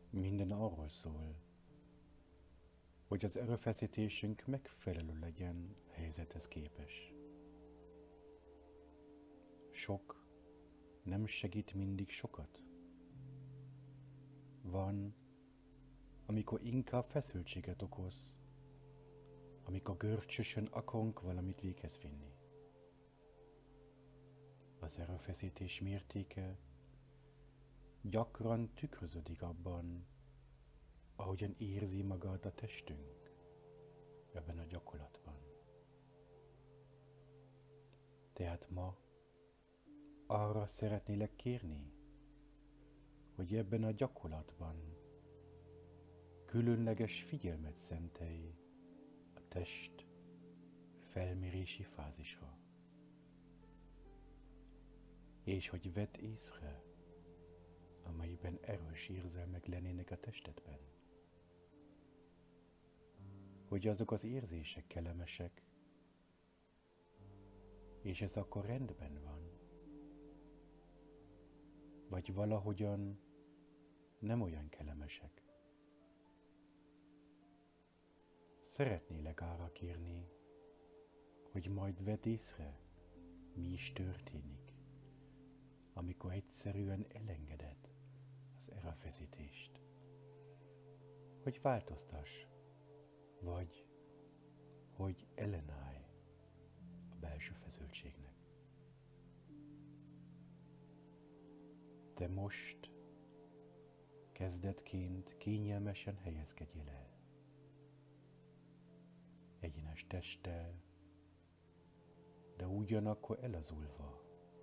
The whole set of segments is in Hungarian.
Minden arról szól, hogy az erőfeszítésünk megfelelő legyen a helyzethez képes. Sok nem segít mindig sokat. Van, amikor inkább feszültséget okoz, amikor görcsösen akarunk valamit véghez vinni. Az erőfeszítés mértéke gyakran tükröződik abban, ahogyan érzi magát a testünk ebben a gyakorlatban. Tehát ma arra szeretnélek kérni, hogy ebben a gyakorlatban különleges figyelmet szentelj a test felmérési fázisra, és hogy vedd észre, amelyben erős érzelmek lennének a testedben. Hogy azok az érzések kellemesek, és ez akkor rendben van, vagy valahogyan nem olyan kellemesek. Szeretnélek arra kérni, hogy majd vedd észre, mi is történik, amikor egyszerűen elengeded az erőfeszítést, hogy változtass, vagy hogy ellenállj a belső feszültségnek. De most kezdetként kényelmesen helyezkedjél el. Egyenes testtel, de ugyanakkor elazulva.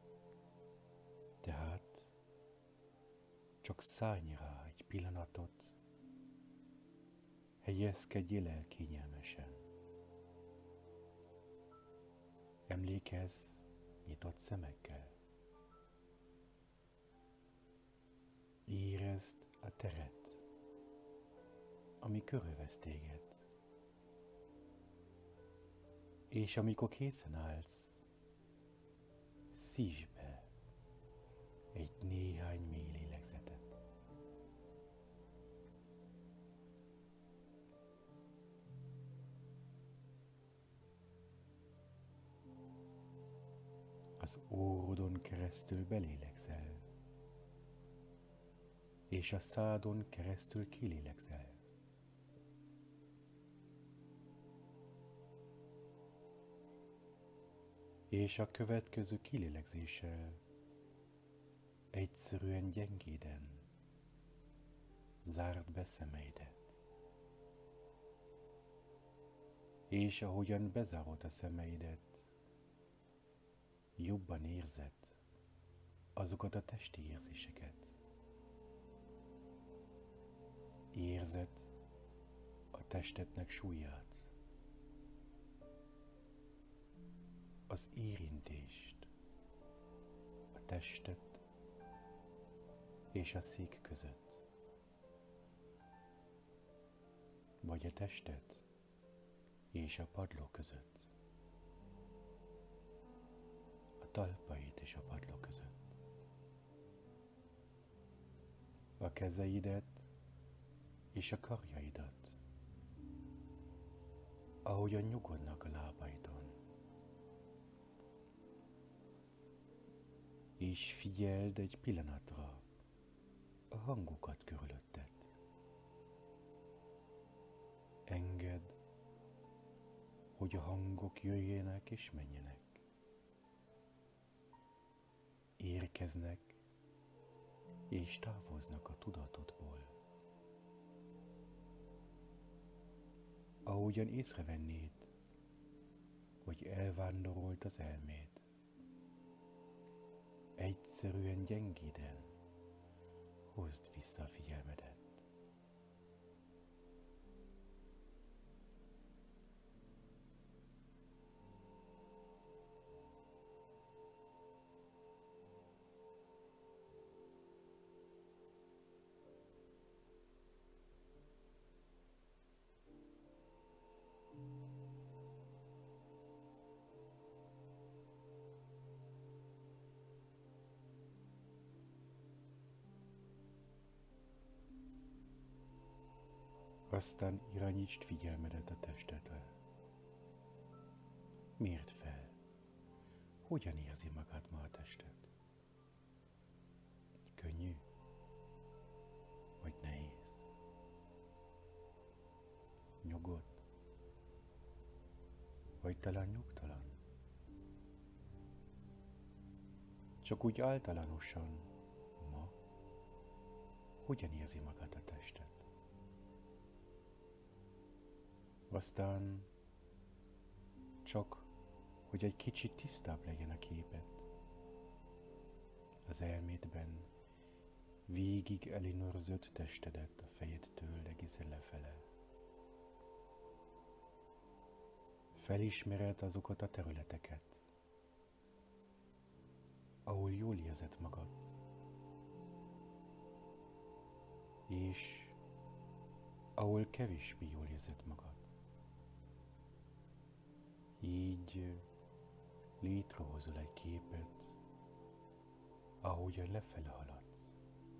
Tehát csak szállj rá egy pillanatot, helyezkedjél el kényelmesen. Emlékezz nyitott szemekkel. Érezd a teret, ami körülvesz téged. És amikor készen állsz, szívj be egy néhány mély lélegzetet. Az órodon keresztül belélegzel, és a szádon keresztül kilélegzel. És a következő kilélegzéssel egyszerűen gyengéden zárd be szemeidet. És ahogyan bezárod a szemeidet, jobban érzed azokat a testi érzéseket. Érzed a testednek súlyát, az érintést a testet és a szék között, vagy a testet és a padló között, a talpaid és a padló között, a kezeidet és a karjaidat, ahogyan nyugodnak a lábaidon. És figyeld egy pillanatra a hangokat körülötted. Engedd, hogy a hangok jöjjenek és menjenek. Érkeznek és távoznak a tudatodból. Ahogyan észrevennéd, hogy elvándorolt az elméd. Egyszerűen gyengéden hozd vissza a figyelmedet. Aztán irányítsd figyelmedet a testedre. Mérd fel, hogyan érzi magát ma a tested? Könnyű? Vagy nehéz? Nyugodt? Vagy talán nyugtalan? Csak úgy általánosan ma, hogyan érzi magát a tested? Aztán csak, hogy egy kicsit tisztább legyen a képed, az elmédben végig ellenőrzött testedet a fejedtől egészen lefele. Felismered azokat a területeket, ahol jól érzed magad, és ahol kevésbé jól érzed magad. Így létrehozol egy képet, ahogyan lefele haladsz.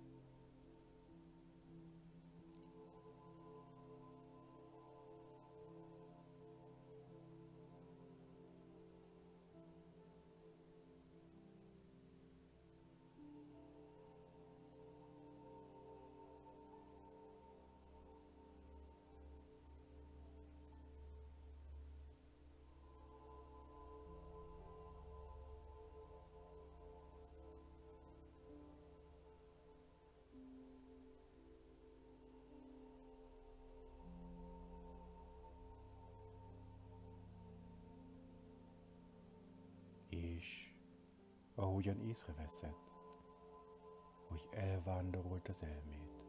És ahogyan észreveszed, hogy elvándorolt az elméd,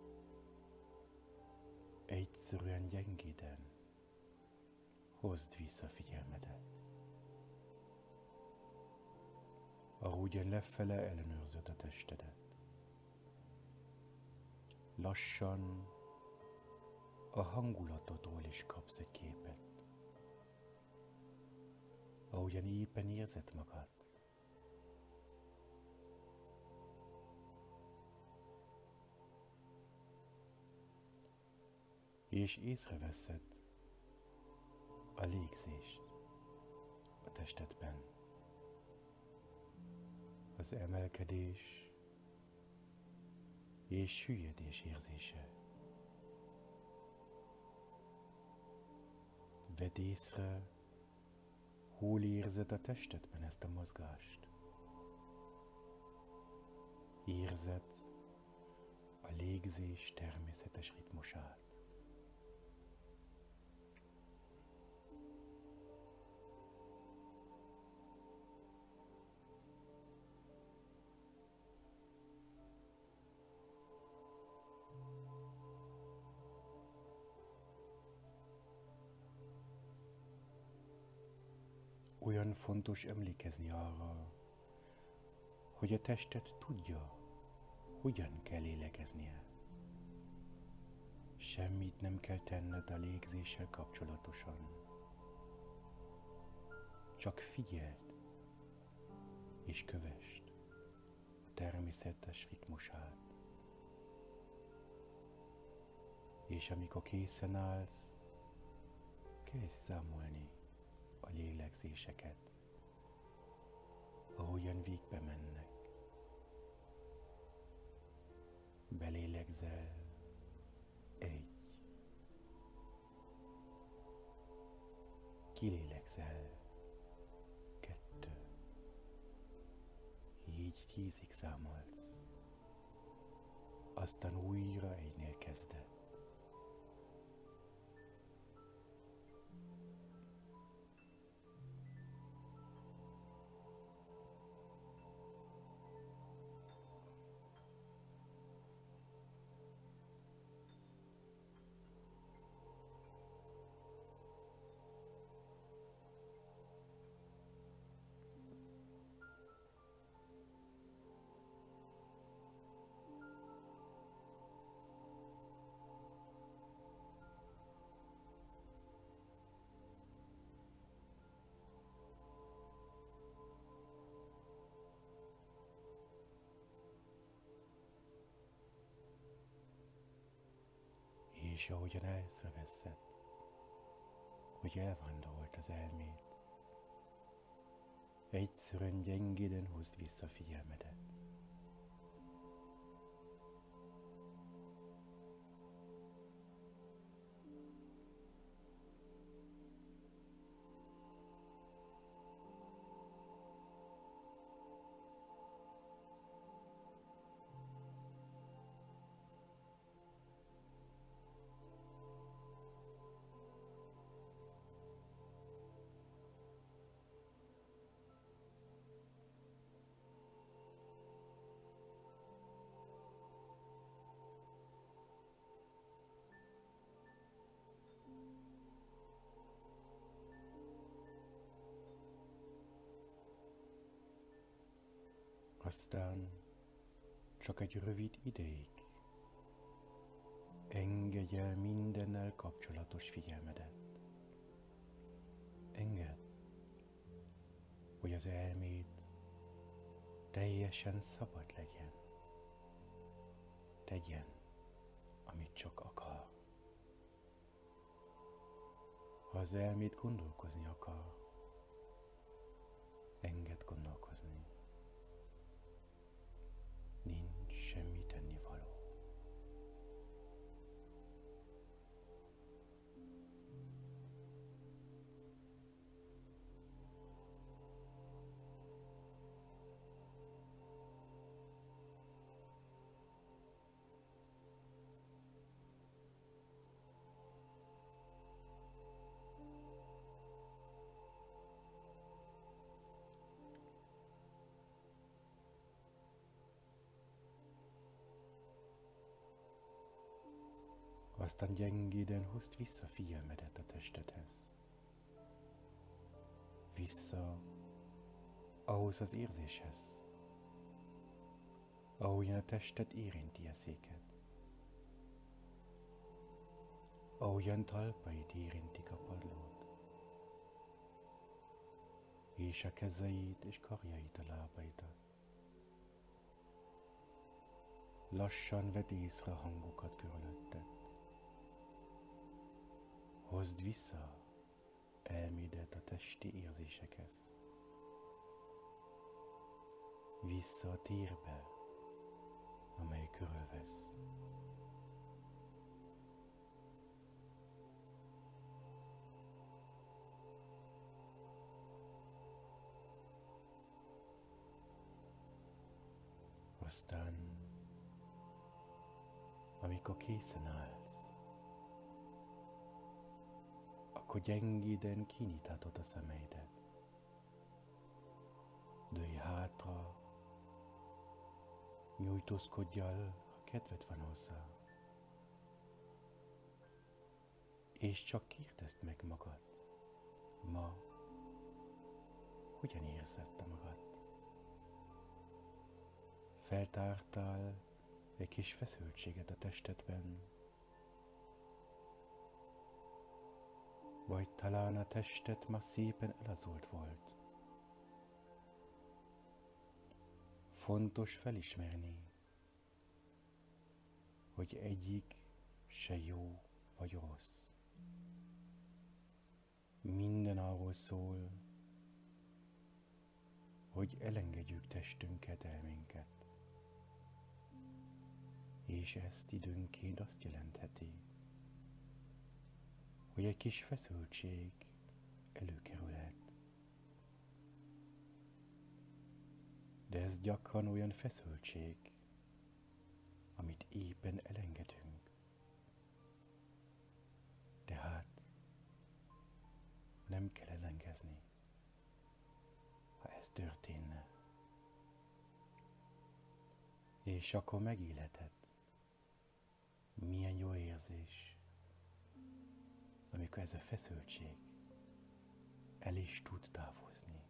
egyszerűen gyengéden hozd vissza figyelmedet. Ahogyan lefele ellenőrzöd a testedet, lassan a hangulatodról is kapsz egy képet. Ahogyan éppen érzed magad. És észreveszed a légzést a testedben. Az emelkedés és süllyedés érzése. Vedd észre, hol érzed a testedben ezt a mozgást. Érzed a légzés természetes ritmusát. Olyan fontos emlékezni arra, hogy a tested tudja, hogyan kell lélegeznie. Semmit nem kell tenned a légzéssel kapcsolatosan. Csak figyeld és kövesd a természetes ritmusát. És amikor készen állsz, kezdj számolni a lélegzéseket, ahogyan végbe mennek. Belélegzel 1, kilélegzel 2, így 10-ig számolsz, aztán újra 1-nél kezded. És ahogyan észreveszed, hogy elvándorolt az elméd, egyszerűen gyengéden húzd vissza figyelmedet. Aztán csak egy rövid ideig engedj el mindennel kapcsolatos figyelmedet. Engedd, hogy az elméd teljesen szabad legyen. Tegyen, amit csak akar. Ha az elméd gondolkozni akar, engedd gondolkozni. Nincs semmi tennivaló. Aztán gyengéden hozd vissza figyelmedet a testedhez. Vissza ahhoz az érzéshez, ahogyan a tested érinti a széket. Ahogyan talpaid érintik a padlót, és a kezeid és karjaid a lábaidat. Lassan vedd észre a hangokat körülötted. Hozd vissza elmédet a testi érzésekhez. Vissza a térbe, amely körülvesz. Aztán, amikor készen állsz, akkor gyengéden kinyithatod a szemeidet. Dőlj hátra, nyújtózkodj el, ha kedved van hozzá. És csak kérdezd meg magad, ma hogyan érzed te magad? Feltártál egy kis feszültséget a testedben, vagy talán a tested már szépen elazult volt. Fontos felismerni, hogy egyik se jó vagy rossz. Minden arról szól, hogy elengedjük testünket, elménket. És ezt időnként azt jelentheti, hogy egy kis feszültség előkerülhet. De ez gyakran olyan feszültség, amit éppen elengedünk. Tehát nem kell elengedni, ha ez történne. És akkor megélheted, milyen jó érzés, amikor ez a feszültség el is tud távozni.